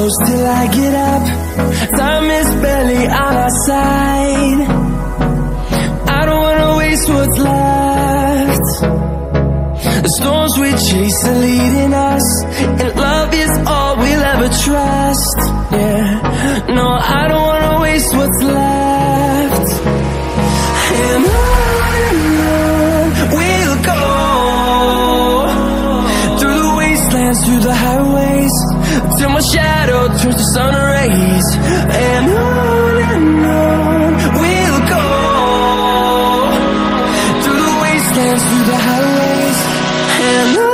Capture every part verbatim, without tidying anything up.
close till I get up. Time is barely on our side. I don't wanna waste what's left. The storms we chase are leading us, and love is all we'll ever trust. Yeah, no, I don't wanna waste what's left. And on and on we'll go, through the wastelands, through the highways, till my shadow turns to sun rays. And on and on we'll go, through the wastelands, through the highways, and on.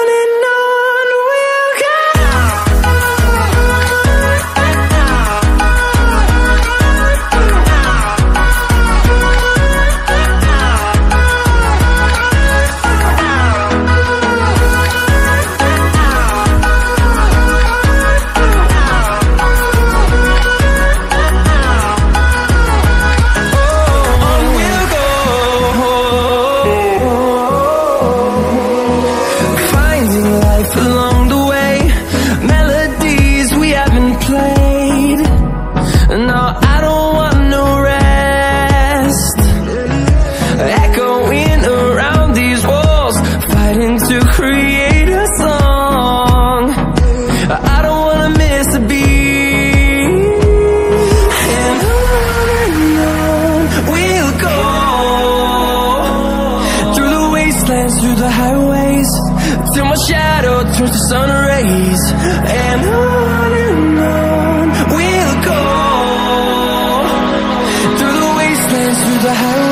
Along the way, melodies we haven't played. No, I don't want no rest. Echoing around these walls, fighting to create a song. I don't wanna miss a beat. And on and on we'll go, through the wastelands, through the highways, till my shadow turns to sun rays. And on and on we'll go, through the wastelands, through the highways.